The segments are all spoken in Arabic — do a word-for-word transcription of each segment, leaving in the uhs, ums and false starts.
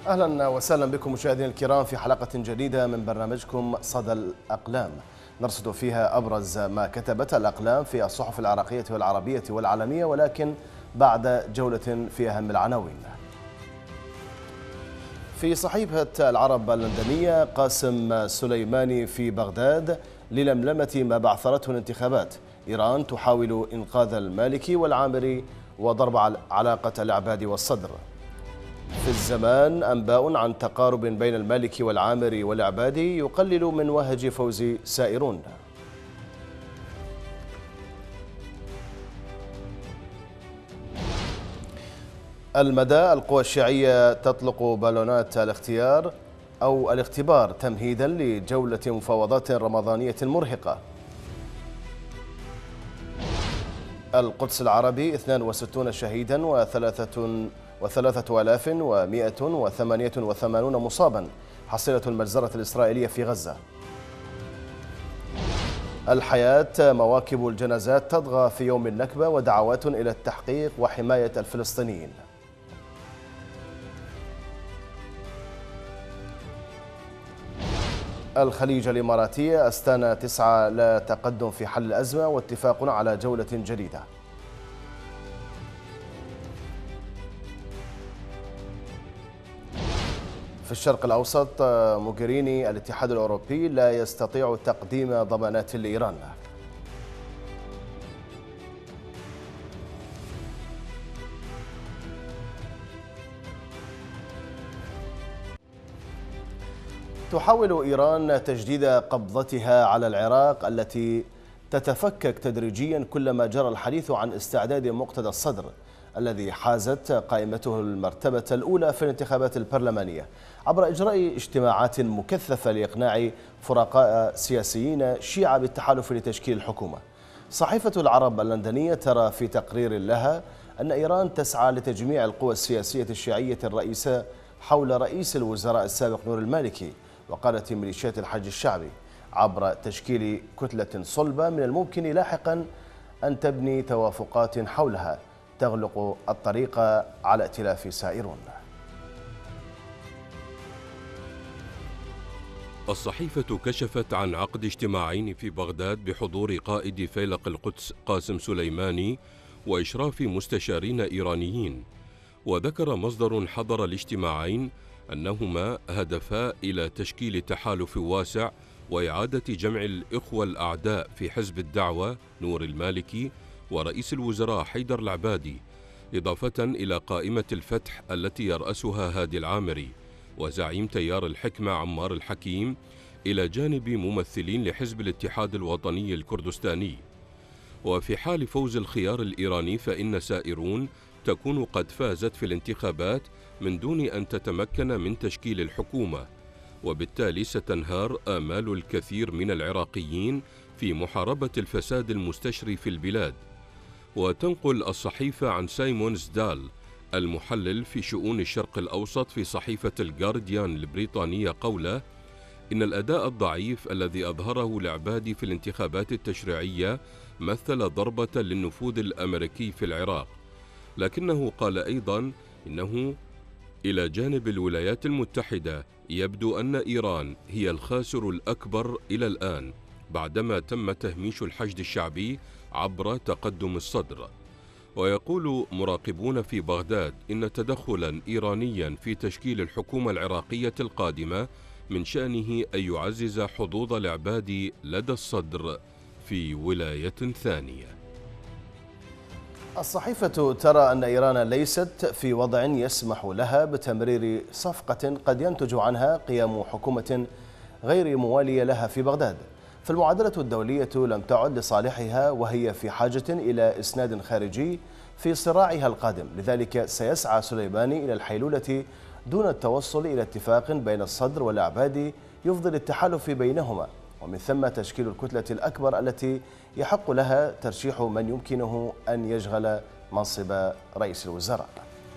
أهلا وسهلا بكم مشاهدينا الكرام في حلقة جديدة من برنامجكم صدى الأقلام، نرصد فيها أبرز ما كتبت الأقلام في الصحف العراقية والعربية والعالمية، ولكن بعد جولة في أهم العناوين. في صحيفة العرب اللندنية: قاسم سليماني في بغداد للملمة ما بعثرته الانتخابات، إيران تحاول إنقاذ المالكي والعامري وضرب علاقة العباد والصدر. في الزمان: أنباء عن تقارب بين المالكي والعامري والعبادي يقلل من وهج فوز سائرون. المدى: القوى الشيعية تطلق بالونات الاختيار أو الاختبار تمهيدا لجولة مفاوضات رمضانية مرهقة. القدس العربي: اثنان وستون شهيدا وثلاثة وثلاثة آلاف ومئة وثمانية وثمانون مصابا، حصيلة المجزرة الإسرائيلية في غزة. الحياة: مواكب الجنازات تطغى في يوم النكبة ودعوات إلى التحقيق وحماية الفلسطينيين. الخليج الإماراتية: أستانا تسعى لا تقدم في حل الأزمة واتفاق على جولة جديدة. في الشرق الأوسط: موغريني: الاتحاد الأوروبي لا يستطيع تقديم ضمانات لإيران. تحاول إيران تجديد قبضتها على العراق التي تتفكك تدريجيا كلما جرى الحديث عن استعداد مقتدى الصدر الذي حازت قائمته المرتبة الأولى في الانتخابات البرلمانية عبر إجراء اجتماعات مكثفة لإقناع فرقاء سياسيين شيعة بالتحالف لتشكيل الحكومة. صحيفة العرب اللندنية ترى في تقرير لها أن إيران تسعى لتجميع القوى السياسية الشيعية الرئيسة حول رئيس الوزراء السابق نور المالكي وقادة ميليشيات الحج الشعبي عبر تشكيل كتلة صلبة من الممكن لاحقا أن تبني توافقات حولها تغلق الطريق على ائتلاف سائرون. الصحيفة كشفت عن عقد اجتماعين في بغداد بحضور قائد فيلق القدس قاسم سليماني وإشراف مستشارين إيرانيين، وذكر مصدر حضر الاجتماعين أنهما هدفا إلى تشكيل تحالف واسع وإعادة جمع الإخوة الأعداء في حزب الدعوة نور المالكي ورئيس الوزراء حيدر العبادي، إضافة إلى قائمة الفتح التي يرأسها هادي العامري وزعيم تيار الحكمة عمار الحكيم، إلى جانب ممثلين لحزب الاتحاد الوطني الكردستاني. وفي حال فوز الخيار الإيراني فإن سائرون تكون قد فازت في الانتخابات من دون أن تتمكن من تشكيل الحكومة، وبالتالي ستنهار آمال الكثير من العراقيين في محاربة الفساد المستشري في البلاد. وتنقل الصحيفة عن سايمون زدال المحلل في شؤون الشرق الأوسط في صحيفة الجارديان البريطانية قوله: إن الأداء الضعيف الذي أظهره العبادي في الانتخابات التشريعية مثل ضربة للنفوذ الأمريكي في العراق، لكنه قال أيضا إنه إلى جانب الولايات المتحدة يبدو أن إيران هي الخاسر الأكبر إلى الآن بعدما تم تهميش الحشد الشعبي عبر تقدم الصدر. ويقول مراقبون في بغداد إن تدخلا إيرانيا في تشكيل الحكومة العراقية القادمة من شأنه أن يعزز حظوظ العباد لدى الصدر في ولاية ثانية. الصحيفة ترى أن إيران ليست في وضع يسمح لها بتمرير صفقة قد ينتج عنها قيام حكومة غير موالية لها في بغداد، فالمعادلة الدولية لم تعد لصالحها وهي في حاجة إلى إسناد خارجي في صراعها القادم. لذلك سيسعى سليماني إلى الحيلولة دون التوصل إلى اتفاق بين الصدر والعبادي يفضي التحالف بينهما، ومن ثم تشكيل الكتلة الأكبر التي يحق لها ترشيح من يمكنه أن يشغل منصب رئيس الوزراء.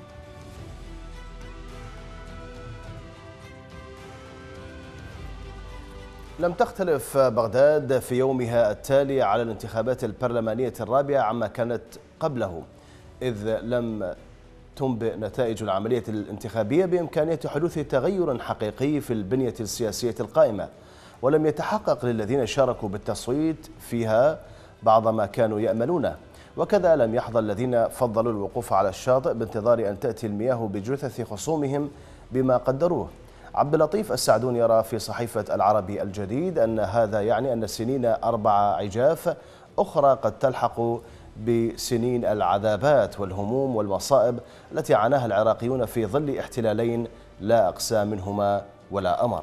لم تختلف بغداد في يومها التالي على الانتخابات البرلمانية الرابعة عما كانت قبله، إذ لم تنبئ نتائج العملية الانتخابية بإمكانية حدوث تغير حقيقي في البنية السياسية القائمة، ولم يتحقق للذين شاركوا بالتصويت فيها بعض ما كانوا يأملونه. وكذا لم يحظى الذين فضلوا الوقوف على الشاطئ بانتظار أن تأتي المياه بجثث خصومهم بما قدروه. عبد اللطيف السعدون يرى في صحيفة العربي الجديد أن هذا يعني أن سنين أربع عجاف أخرى قد تلحق بسنين العذابات والهموم والمصائب التي عاناها العراقيون في ظل احتلالين لا أقسى منهما ولا أمر.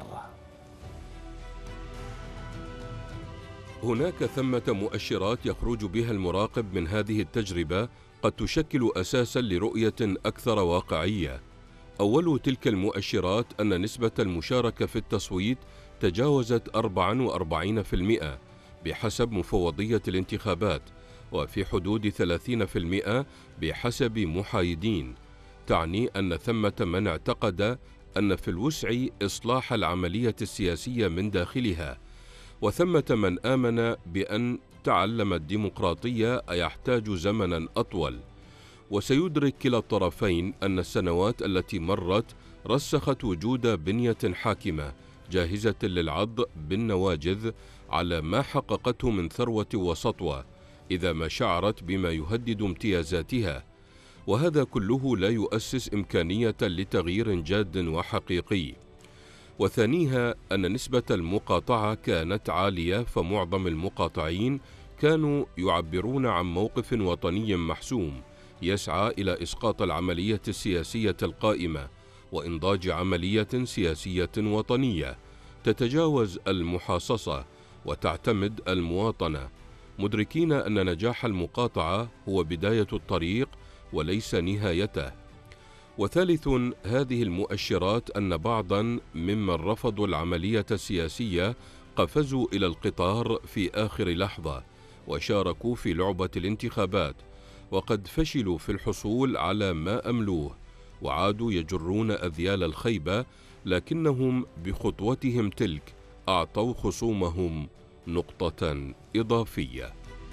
هناك ثمة مؤشرات يخرج بها المراقب من هذه التجربة قد تشكل أساساً لرؤية أكثر واقعية. أول تلك المؤشرات أن نسبة المشاركة في التصويت تجاوزت أربعة وأربعين بالمئة بحسب مفوضية الانتخابات، وفي حدود ثلاثين بالمئة بحسب محايدين، تعني أن ثمة من اعتقد أن في الوسع إصلاح العملية السياسية من داخلها، وثمة من آمن بأن تعلم الديمقراطية يحتاج زمناً أطول. وسيدرك كلا الطرفين أن السنوات التي مرت رسخت وجود بنية حاكمة جاهزة للعض بالنواجذ على ما حققته من ثروة وسطوة إذا ما شعرت بما يهدد امتيازاتها، وهذا كله لا يؤسس إمكانية لتغيير جاد وحقيقي. وثانيها أن نسبة المقاطعة كانت عالية، فمعظم المقاطعين كانوا يعبرون عن موقف وطني محسوم يسعى إلى إسقاط العملية السياسية القائمة وإنضاج عملية سياسية وطنية تتجاوز المحاصصة وتعتمد المواطنة، مدركين أن نجاح المقاطعة هو بداية الطريق وليس نهايته. وثالث هذه المؤشرات أن بعضاً ممن رفضوا العملية السياسية قفزوا إلى القطار في آخر لحظة وشاركوا في لعبة الانتخابات، وقد فشلوا في الحصول على ما أملوه وعادوا يجرون أذيال الخيبة، لكنهم بخطوتهم تلك أعطوا خصومهم نقطة إضافية.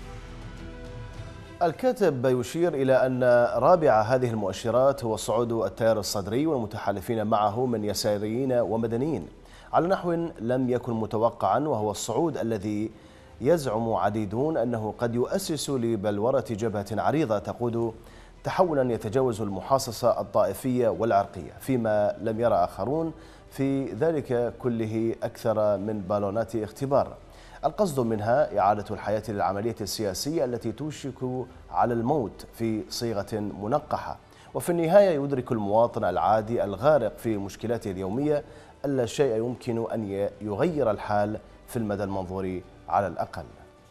الكاتب يشير إلى أن رابع هذه المؤشرات هو صعود التيار الصدري والمتحالفين معه من يساريين ومدنيين على نحو لم يكن متوقعا، وهو الصعود الذي يزعم عديدون أنه قد يؤسس لبلورة جبهة عريضة تقود تحولا يتجاوز المحاصصة الطائفية والعرقية، فيما لم يرى آخرون في ذلك كله أكثر من بالونات اختبار القصد منها إعادة الحياة للعملية السياسية التي توشك على الموت في صيغة منقحة. وفي النهاية يدرك المواطن العادي الغارق في مشكلاته اليومية أن لا شيء يمكن أن يغير الحال في المدى المنظور على الأقل.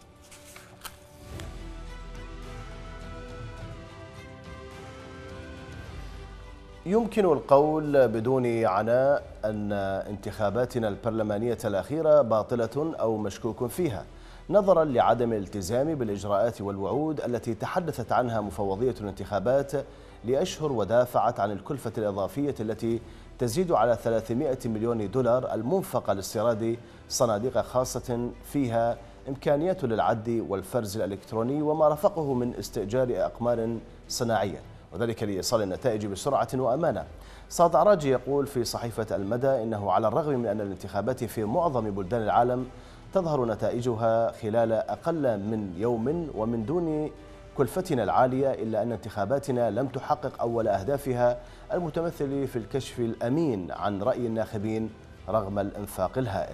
يمكن القول بدون عناء أن انتخاباتنا البرلمانية الأخيرة باطلة أو مشكوك فيها، نظرا لعدم الالتزام بالإجراءات والوعود التي تحدثت عنها مفوضية الانتخابات لأشهر، ودافعت عن الكلفة الإضافية التي تزيد على ثلاثمائة مليون دولار المنفقة لاستيراد صناديق خاصة فيها إمكانيات للعد والفرز الإلكتروني وما رافقه من استئجار أقمار صناعية، وذلك لإيصال النتائج بسرعة وأمانة. صاد عراجي يقول في صحيفة المدى إنه على الرغم من أن الانتخابات في معظم بلدان العالم تظهر نتائجها خلال أقل من يوم ومن دون كلفتنا العالية، إلا أن انتخاباتنا لم تحقق أول أهدافها المتمثل في الكشف الأمين عن رأي الناخبين رغم الإنفاق الهائل.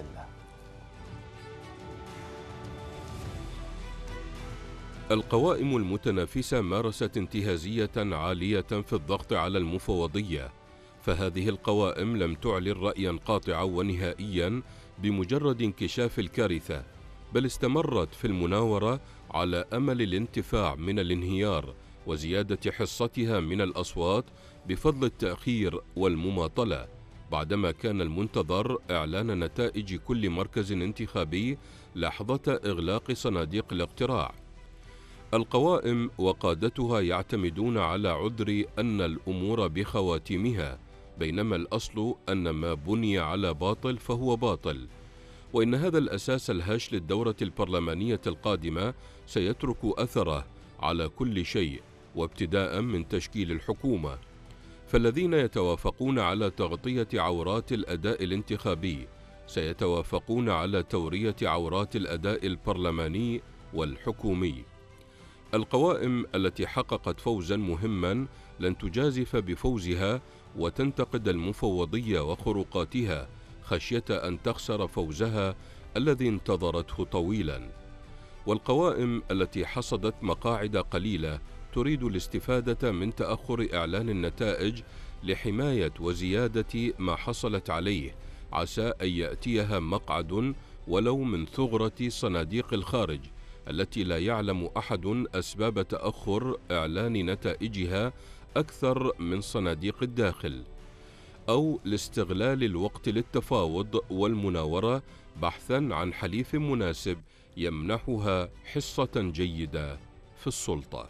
القوائم المتنافسة مارست انتهازية عالية في الضغط على المفوضية، فهذه القوائم لم تعلن رأيا قاطعا ونهائيا بمجرد انكشاف الكارثة، بل استمرت في المناورة على أمل الانتفاع من الانهيار وزيادة حصتها من الأصوات بفضل التأخير والمماطلة، بعدما كان المنتظر إعلان نتائج كل مركز انتخابي لحظة إغلاق صناديق الاقتراع. القوائم وقادتها يعتمدون على عذر أن الأمور بخواتيمها، بينما الأصل أن ما بني على باطل فهو باطل، وإن هذا الأساس الهش للدورة البرلمانية القادمة سيترك أثره على كل شيء، وابتداء من تشكيل الحكومة. فالذين يتوافقون على تغطية عورات الأداء الانتخابي سيتوافقون على تورية عورات الأداء البرلماني والحكومي. القوائم التي حققت فوزا مهما لن تجازف بفوزها وتنتقد المفوضية وخروقاتها خشية أن تخسر فوزها الذي انتظرته طويلا. والقوائم التي حصدت مقاعد قليلة تريد الاستفادة من تأخر إعلان النتائج لحماية وزيادة ما حصلت عليه، عسى أن يأتيها مقعد ولو من ثغرة صناديق الخارج التي لا يعلم أحد أسباب تأخر إعلان نتائجها أكثر من صناديق الداخل، أو لاستغلال الوقت للتفاوض والمناورة بحثا عن حليف مناسب يمنحها حصة جيدة في السلطة.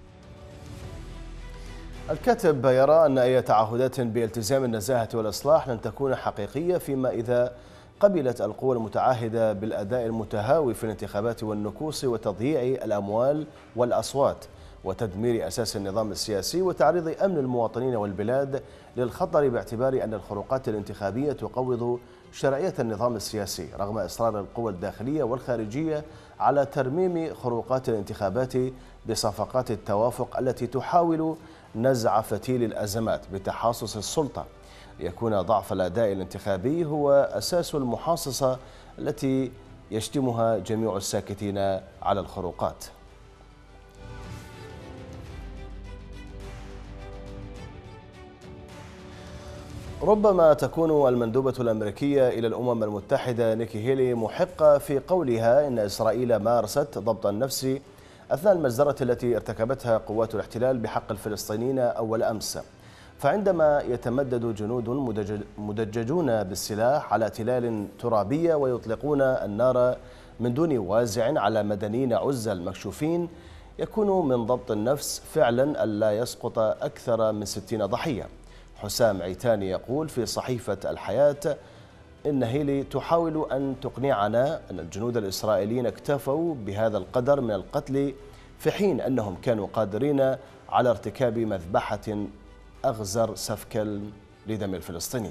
الكاتب يرى أن أي تعهدات بالتزام النزاهة والإصلاح لن تكون حقيقية فيما إذا قبلت القوى المتعهدة بالأداء المتهاوي في الانتخابات والنكوص وتضييع الأموال والأصوات وتدمير أساس النظام السياسي وتعريض أمن المواطنين والبلاد للخطر، باعتبار أن الخروقات الانتخابية تقوض شرعية النظام السياسي رغم إصرار القوى الداخلية والخارجية على ترميم خروقات الانتخابات بصفقات التوافق التي تحاول نزع فتيل الأزمات بتحاصص السلطة، ليكون ضعف الأداء الانتخابي هو أساس المحاصصة التي يشتمها جميع الساكتين على الخروقات. ربما تكون المندوبة الأمريكية إلى الأمم المتحدة نيكي هيلي محقة في قولها إن إسرائيل مارست ضبط النفس أثناء المجزرة التي ارتكبتها قوات الاحتلال بحق الفلسطينيين أول أمس، فعندما يتمدد جنود مدججون بالسلاح على تلال ترابية ويطلقون النار من دون وازع على مدنيين عزل مكشوفين، يكون من ضبط النفس فعلا ألا يسقط أكثر من ستين ضحية. حسام عيتاني يقول في صحيفة الحياة إن هيلي تحاول أن تقنعنا أن الجنود الإسرائيليين اكتفوا بهذا القدر من القتل في حين أنهم كانوا قادرين على ارتكاب مذبحة أغزر سفكا لدم الفلسطينيين.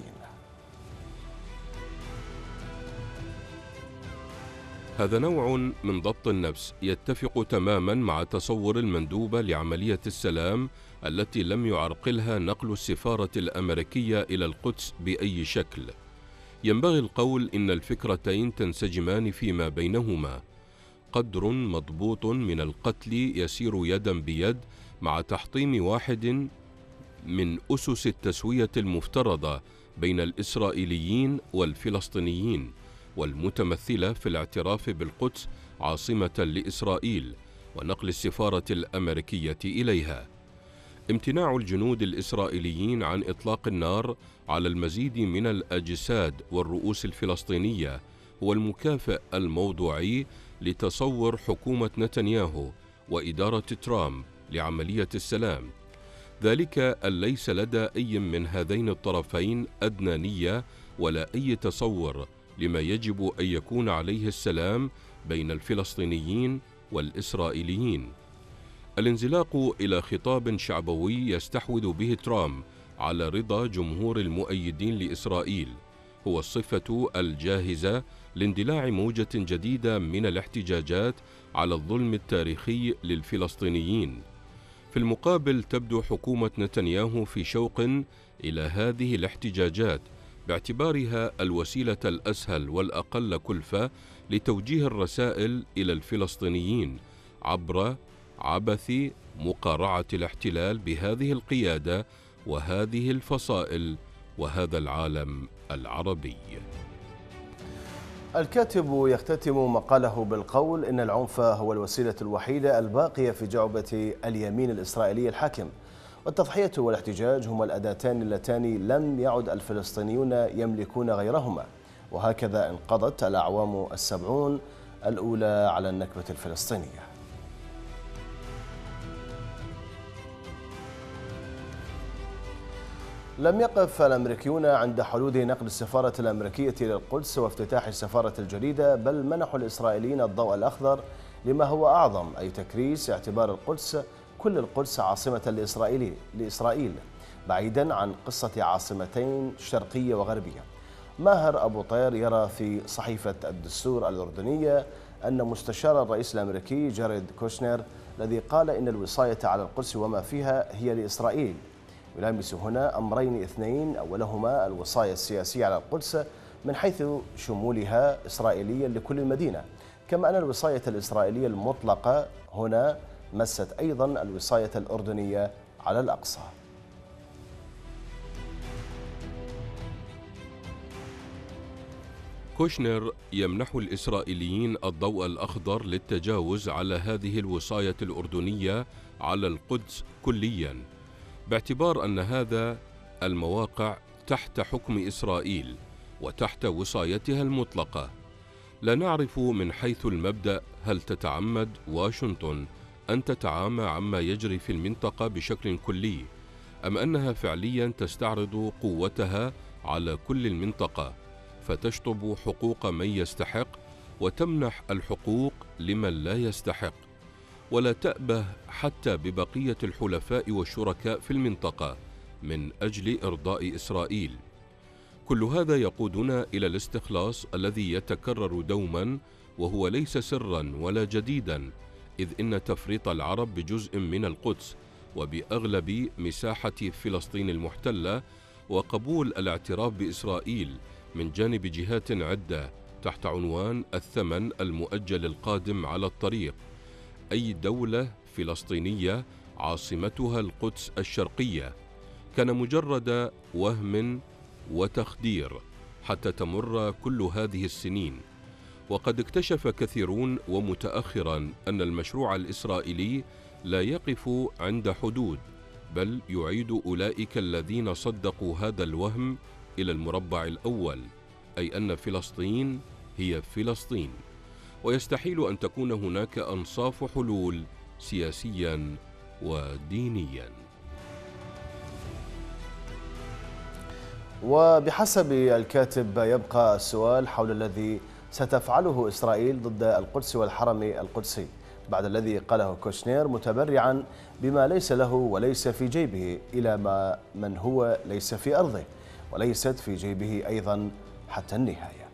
هذا نوع من ضبط النفس يتفق تماما مع تصور المندوبة لعملية السلام التي لم يعرقلها نقل السفارة الأمريكية إلى القدس بأي شكل. ينبغي القول إن الفكرتين تنسجمان فيما بينهما. قدر مضبوط من القتل يسير يدا بيد مع تحطيم واحد من أسس التسوية المفترضة بين الإسرائيليين والفلسطينيين، والمتمثلة في الاعتراف بالقدس عاصمة لإسرائيل ونقل السفارة الأمريكية إليها. امتناع الجنود الإسرائيليين عن إطلاق النار على المزيد من الأجساد والرؤوس الفلسطينية هو المكافئ الموضوعي لتصور حكومة نتنياهو وإدارة ترامب لعملية السلام، ذلك أن ليس لدى أي من هذين الطرفين أدنى نية ولا أي تصور لما يجب أن يكون عليه السلام بين الفلسطينيين والإسرائيليين. الانزلاق إلى خطاب شعبوي يستحوذ به ترامب على رضا جمهور المؤيدين لإسرائيل هو الصفة الجاهزة لاندلاع موجة جديدة من الاحتجاجات على الظلم التاريخي للفلسطينيين. في المقابل تبدو حكومة نتنياهو في شوق إلى هذه الاحتجاجات باعتبارها الوسيلة الأسهل والأقل كلفة لتوجيه الرسائل إلى الفلسطينيين عبر عبث مقارعة الاحتلال بهذه القيادة وهذه الفصائل وهذا العالم العربي. الكاتب يختتم مقاله بالقول إن العنف هو الوسيلة الوحيدة الباقية في جعبة اليمين الإسرائيلي الحاكم، والتضحية والاحتجاج هما الأداتان اللتان لم يعد الفلسطينيون يملكون غيرهما، وهكذا انقضت الأعوام السبعون الأولى على النكبة الفلسطينية. لم يقف الأمريكيون عند حدود نقل السفارة الأمريكية إلى القدس وافتتاح السفارة الجديدة، بل منحوا الإسرائيليين الضوء الأخضر لما هو أعظم، أي تكريس اعتبار القدس كل القدس عاصمة لإسرائيل لإسرائيل بعيدا عن قصة عاصمتين شرقية وغربية. ماهر أبو طير يرى في صحيفة الدستور الأردنية أن مستشار الرئيس الأمريكي جاريد كوشنر الذي قال إن الوصاية على القدس وما فيها هي لإسرائيل يلامس هنا أمرين اثنين، أولهما الوصاية السياسية على القدس من حيث شمولها إسرائيليا لكل المدينة، كما أن الوصاية الإسرائيلية المطلقة هنا مست أيضا الوصاية الأردنية على الأقصى. كوشنر يمنح الإسرائيليين الضوء الأخضر للتجاوز على هذه الوصاية الأردنية على القدس كلياً، باعتبار أن هذا المواقع تحت حكم إسرائيل وتحت وصايتها المطلقة. لا نعرف من حيث المبدأ هل تتعمد واشنطن أن تتعامى عما يجري في المنطقة بشكل كلي، أم أنها فعلياً تستعرض قوتها على كل المنطقة فتشطب حقوق من يستحق وتمنح الحقوق لمن لا يستحق، ولا تأبه حتى ببقية الحلفاء والشركاء في المنطقة من أجل إرضاء إسرائيل. كل هذا يقودنا إلى الاستخلاص الذي يتكرر دوما، وهو ليس سرا ولا جديدا، إذ إن تفريط العرب بجزء من القدس وبأغلب مساحة فلسطين المحتلة وقبول الاعتراف بإسرائيل من جانب جهات عدة تحت عنوان الثمن المؤجل القادم على الطريق، أي دولة فلسطينية عاصمتها القدس الشرقية، كان مجرد وهم وتخدير حتى تمر كل هذه السنين. وقد اكتشف كثيرون ومتأخرا أن المشروع الإسرائيلي لا يقف عند حدود، بل يعيد أولئك الذين صدقوا هذا الوهم إلى المربع الأول، أي أن فلسطين هي فلسطين، ويستحيل أن تكون هناك أنصاف حلول سياسيا ودينيا. وبحسب الكاتب يبقى السؤال حول الذي ستفعله إسرائيل ضد القدس والحرم القدسي بعد الذي قاله كوشنير، متبرعا بما ليس له وليس في جيبه إلى ما من هو ليس في أرضه وليست في جيبه أيضا حتى النهاية.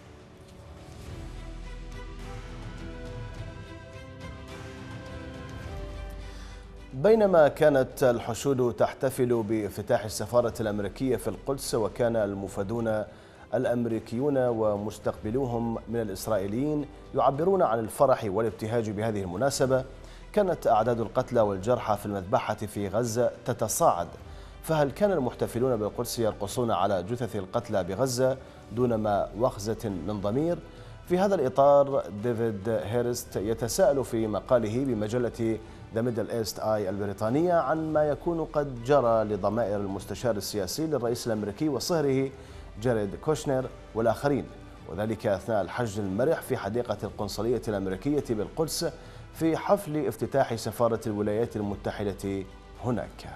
بينما كانت الحشود تحتفل بافتتاح السفارة الأمريكية في القدس، وكان المفادون الأمريكيون ومستقبلوهم من الإسرائيليين يعبرون عن الفرح والابتهاج بهذه المناسبة، كانت أعداد القتلى والجرحى في المذبحة في غزة تتصاعد. فهل كان المحتفلون بالقدس يرقصون على جثث القتلى بغزة دون ما وخزة من ضمير؟ في هذا الإطار ديفيد هيرست يتساءل في مقاله بمجلة ذا ميدل إيست آي البريطانية عن ما يكون قد جرى لضمائر المستشار السياسي للرئيس الأمريكي وصهره جاريد كوشنر والآخرين، وذلك أثناء الحشد المرح في حديقة القنصلية الأمريكية بالقدس في حفل افتتاح سفارة الولايات المتحدة هناك.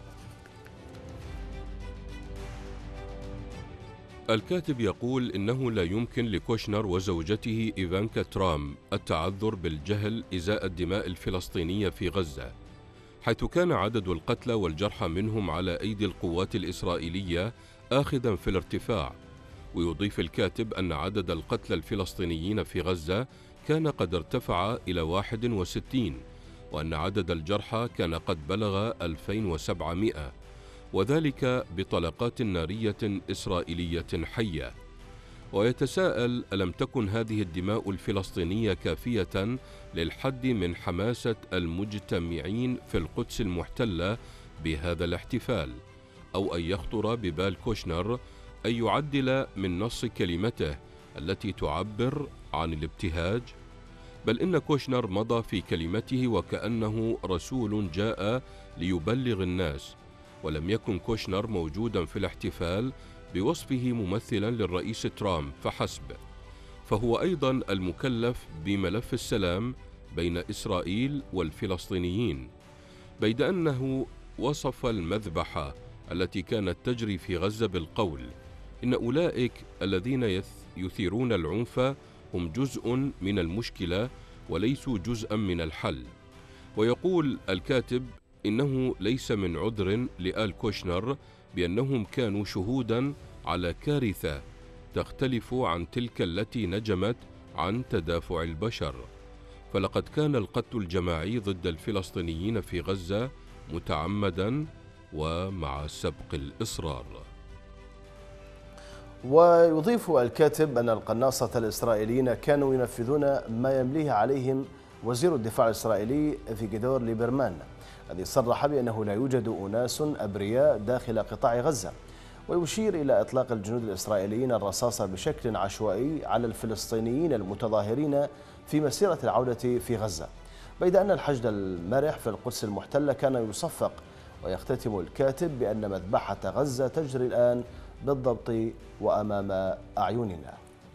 الكاتب يقول إنه لا يمكن لكوشنر وزوجته إيفانكا ترامب التعذر بالجهل إزاء الدماء الفلسطينية في غزة، حيث كان عدد القتلى والجرحى منهم على أيدي القوات الإسرائيلية آخذا في الارتفاع. ويضيف الكاتب أن عدد القتلى الفلسطينيين في غزة كان قد ارتفع إلى واحد وستين، وأن عدد الجرحى كان قد بلغ ألفين وسبعمائة، وذلك بطلقات نارية إسرائيلية حية. ويتساءل: ألم تكن هذه الدماء الفلسطينية كافية للحد من حماسة المجتمعين في القدس المحتلة بهذا الاحتفال، أو أن يخطر ببال كوشنر أن يعدل من نص كلمته التي تعبر عن الابتهاج؟ بل إن كوشنر مضى في كلمته وكأنه رسول جاء ليبلغ الناس، ولم يكن كوشنر موجودا في الاحتفال بوصفه ممثلا للرئيس ترامب فحسب، فهو أيضا المكلف بملف السلام بين إسرائيل والفلسطينيين، بيد أنه وصف المذبحة التي كانت تجري في غزة بالقول: إن أولئك الذين يثيرون العنف هم جزء من المشكلة وليسوا جزءا من الحل. ويقول الكاتب إنه ليس من عذر لآل كوشنر بأنهم كانوا شهودا على كارثة تختلف عن تلك التي نجمت عن تدافع البشر، فلقد كان القتل الجماعي ضد الفلسطينيين في غزة متعمدا ومع سبق الإصرار. ويضيف الكاتب أن القناصة الإسرائيليين كانوا ينفذون ما يمليه عليهم وزير الدفاع الإسرائيلي فيغيدور ليبرمان، الذي صرح بأنه لا يوجد أناس أبرياء داخل قطاع غزة، ويشير إلى إطلاق الجنود الإسرائيليين الرصاص بشكل عشوائي على الفلسطينيين المتظاهرين في مسيرة العودة في غزة، بيد أن الحشد المرح في القدس المحتلة كان يصفق. ويختتم الكاتب بأن مذبحة غزة تجري الآن بالضبط وأمام أعيننا.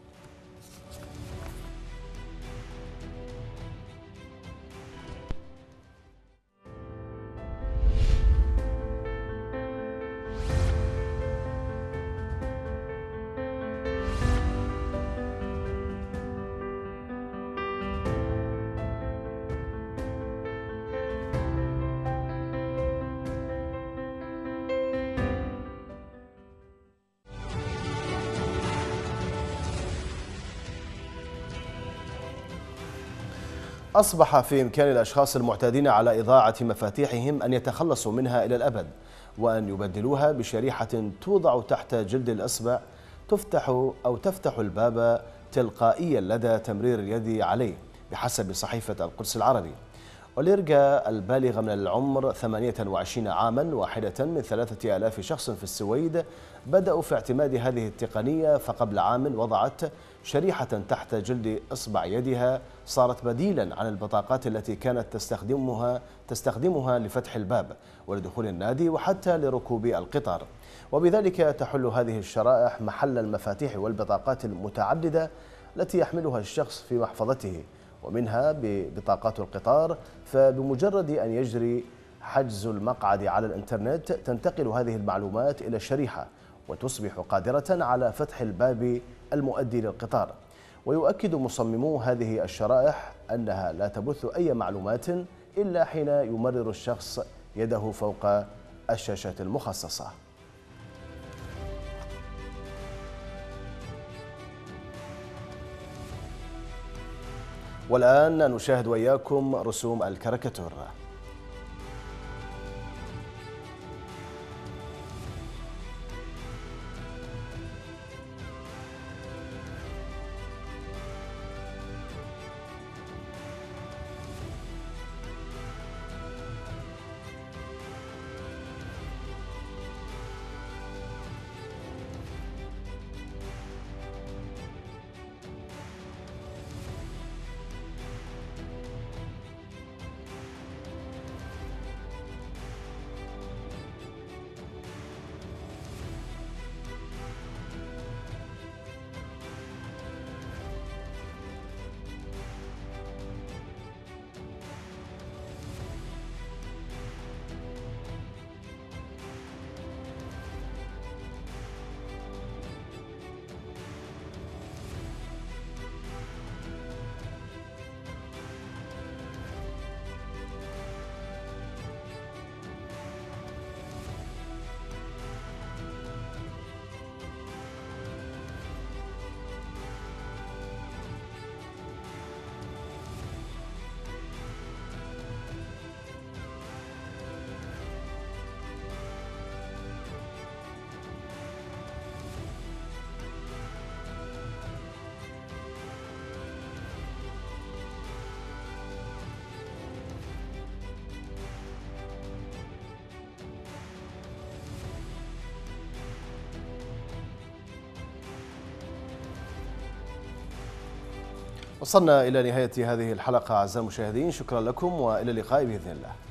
أصبح في إمكان الأشخاص المعتادين على إضاعة مفاتيحهم أن يتخلصوا منها إلى الأبد، وأن يبدلوها بشريحة توضع تحت جلد الإصبع تفتح أو تفتح الباب تلقائيا لدى تمرير اليد عليه، بحسب صحيفة القدس العربي. أوليرغا البالغة من العمر ثمانية وعشرين عاما، واحدة من ثلاثة آلاف شخص في السويد بدأوا في اعتماد هذه التقنية، فقبل عام وضعت شريحة تحت جلد إصبع يدها صارت بديلا عن البطاقات التي كانت تستخدمها تستخدمها لفتح الباب ولدخول النادي وحتى لركوب القطار، وبذلك تحل هذه الشرائح محل المفاتيح والبطاقات المتعددة التي يحملها الشخص في محفظته، ومنها ببطاقات القطار، فبمجرد أن يجري حجز المقعد على الإنترنت تنتقل هذه المعلومات إلى الشريحة وتصبح قادرة على فتح الباب المؤدي للقطار. ويؤكد مصممو هذه الشرائح أنها لا تبث أي معلومات إلا حين يمرر الشخص يده فوق الشاشة المخصصة. والآن نشاهد وإياكم رسوم الكاريكاتور. وصلنا إلى نهاية هذه الحلقة أعزائي المشاهدين، شكرا لكم وإلى اللقاء بإذن الله.